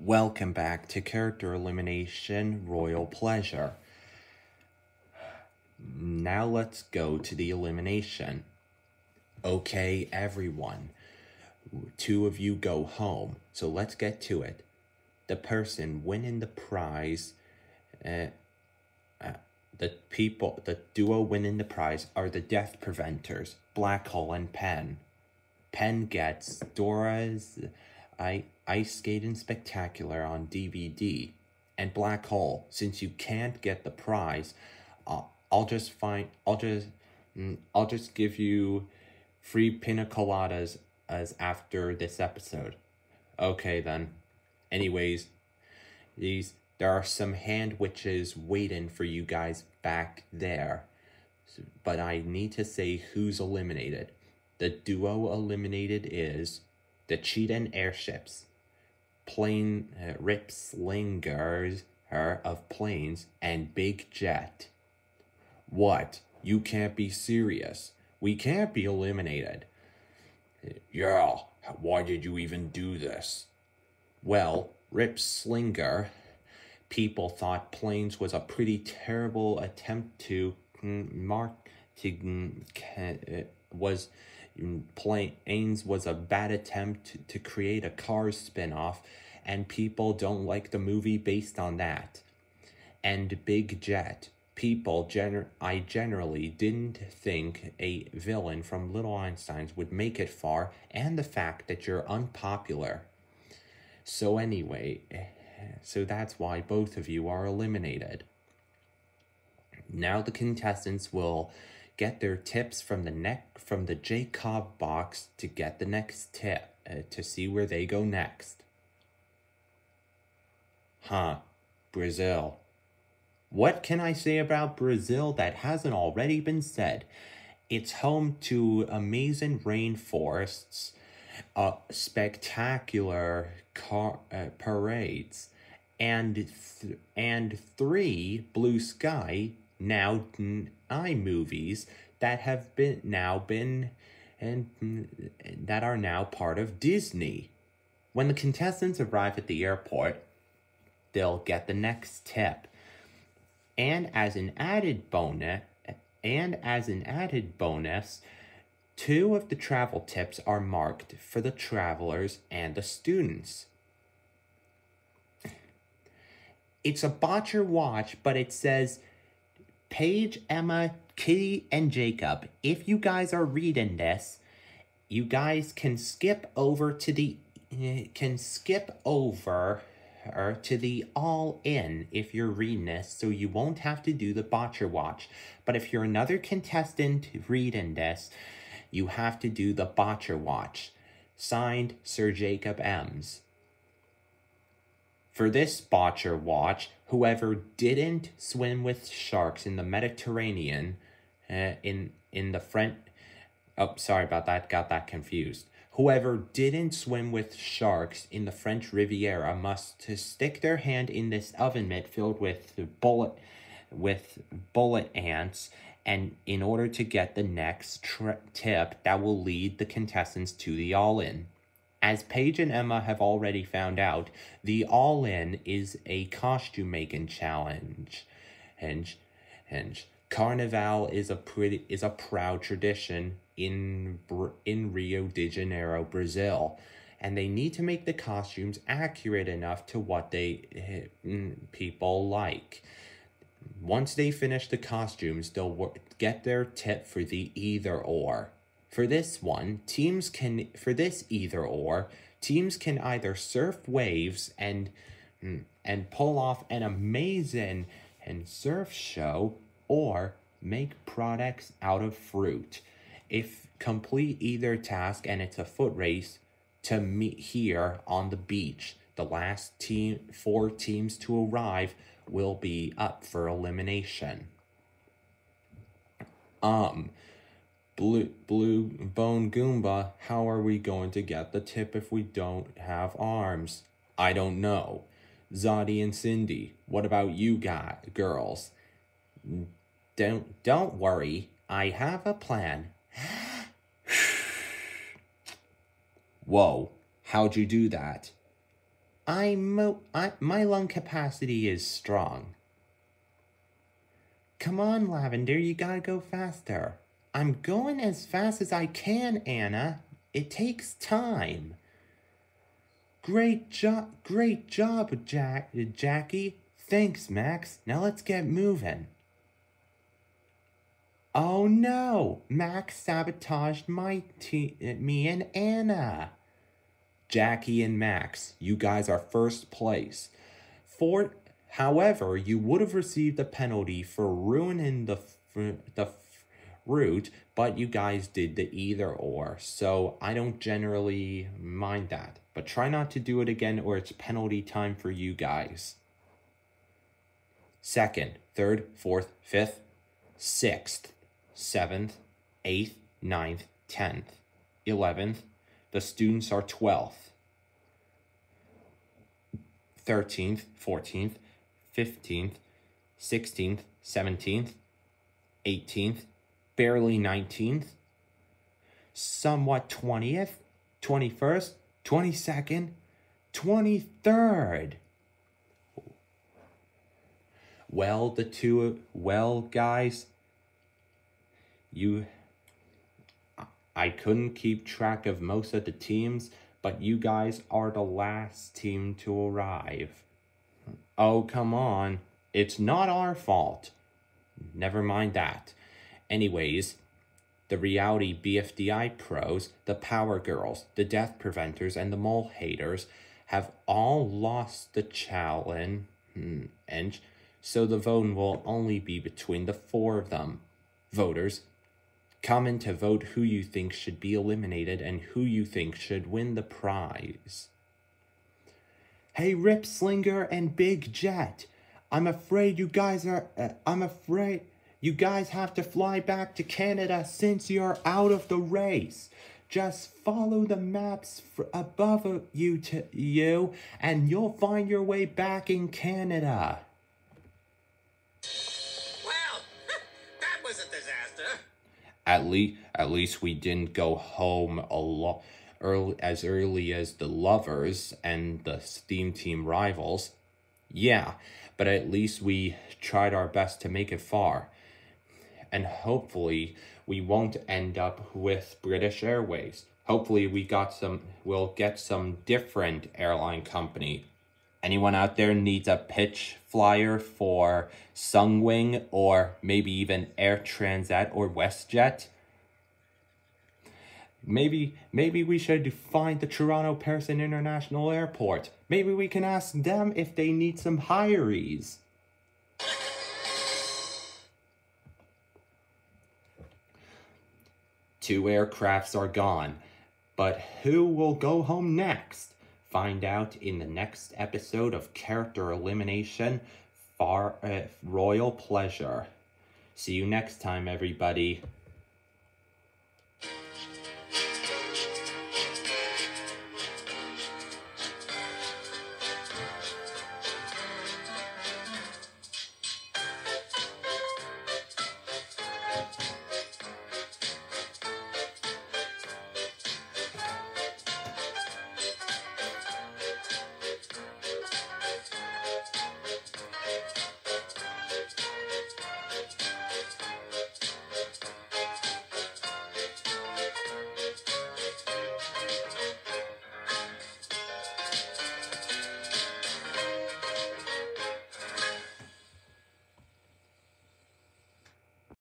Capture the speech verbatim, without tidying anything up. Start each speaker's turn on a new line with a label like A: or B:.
A: Welcome back to Character Elimination Royal Pleasure. Now let's go to the elimination. Okay, everyone. Two of you go home, so let's get to it. The person winning the prize, uh, uh, the people, the duo winning the prize are the Death Preventers, Black Hole and Pen. Pen gets Dora's I, Ice Skating Spectacular on D V D. And Black Hole, since you can't get the prize, I'll, I'll just find, I'll just, I'll just give you free pina coladas as after this episode. Okay then. Anyways, these, there are some hand witches waiting for you guys back there. But I need to say who's eliminated. The duo eliminated is the Cheetah Airships, Plane uh, Rip Slingers her of Planes, and Big Jet. What? You can't be serious. We can't be eliminated. Yeah, why did you even do this? Well, Rip Slinger, people thought Planes was a pretty terrible attempt to mm, mark to mm, uh, was. Planes was a bad attempt to create a Cars spin-off, and people don't like the movie based on that. And Big Jet, people, gener I generally didn't think a villain from Little Einsteins would make it far, and the fact that you're unpopular. So anyway, so that's why both of you are eliminated. Now the contestants will get their tips from the neck from the J Cobb box to get the next tip uh, to see where they go next. Huh, Brazil. What can I say about Brazil that hasn't already been said? It's home to amazing rainforests, uh, spectacular car uh, parades, and th and three blue sky now iMovies that have been now been and that are now part of Disney. When the contestants arrive at the airport, they'll get the next tip. And as an added bonus, and as an added bonus, two of the travel tips are marked for the travelers and the students. It's a botcher watch, but it says Paige, Emma, Kitty, and Jacob. If you guys are reading this, you guys can skip over to the uh, can skip over or to the all in if you're reading this, so you won't have to do the botcher watch. But if you're another contestant reading this, you have to do the botcher watch. Signed, Sir Jacob Ems. For this botcher watch, whoever didn't swim with sharks in the Mediterranean, uh, in in the French, oh, sorry about that, got that confused. Whoever didn't swim with sharks in the French Riviera must stick their hand in this oven mitt filled with bullet, with bullet ants, and in order to get the next tip that will lead the contestants to the all-in. As Paige and Emma have already found out, the all-in is a costume-making challenge. Henge, henge. Carnival is a pretty is a proud tradition in in Rio de Janeiro, Brazil, and they need to make the costumes accurate enough to what they people like. Once they finish the costumes, they'll get their tip for the either or. For this one, teams can, for this either or, teams can either surf waves and and pull off an amazing and surf show, or make products out of fruit. If complete either task and it's a foot race to meet here on the beach, the last team, four teams to arrive will be up for elimination. Um... Blue, Blue Bone Goomba, how are we going to get the tip if we don't have arms? I don't know. Zoddy and Cindy, what about you guys, girls? Don't, don't worry, I have a plan. Whoa, how'd you do that? I'm, I, my lung capacity is strong. Come on, Lavender, you gotta go faster. I'm going as fast as I can, Anna. It takes time. Great job, great job, Jack, Jackie. Thanks, Max. Now let's get moving. Oh no, Max sabotaged my te- me and Anna. Jackie and Max, you guys are first place. For, however, you would have received a penalty for ruining the the route, but you guys did the either or, so I don't generally mind that. But try not to do it again or it's penalty time for you guys. Second, third, fourth, fifth, sixth, seventh, eighth, ninth, tenth, eleventh. The students are twelfth, thirteenth, fourteenth, fifteenth, sixteenth, seventeenth, eighteenth, barely nineteenth, somewhat twentieth, twenty-first, twenty-second, twenty-third. Well, the two, well, guys, you, I couldn't keep track of most of the teams, but you guys are the last team to arrive. Oh, come on. It's not our fault. Never mind that. Anyways, the reality B F D I pros, the power girls, the death preventers, and the mole haters have all lost the challenge, and so the vote will only be between the four of them. Voters, come in to vote who you think should be eliminated and who you think should win the prize. Hey, Rip Slinger and Big Jet, I'm afraid you guys are, uh, I'm afraid you guys have to fly back to Canada since you're out of the race. Just follow the maps above you to you and you'll find your way back in Canada.
B: Well, that was a disaster.
A: At least, at least we didn't go home a lot early, as early as the Lovers and the Steam Team rivals. Yeah, but at least we tried our best to make it far. And hopefully we won't end up with British Airways. Hopefully we got some, we'll get some different airline company. Anyone out there needs a pitch flyer for Sunwing or maybe even Air Transat or WestJet? Maybe, maybe we should find the Toronto Pearson International Airport. Maybe we can ask them if they need some hirees. Two aircrafts are gone, but who will go home next? Find out in the next episode of Character Elimination, Far uh, Royal Pleasure. See you next time, everybody.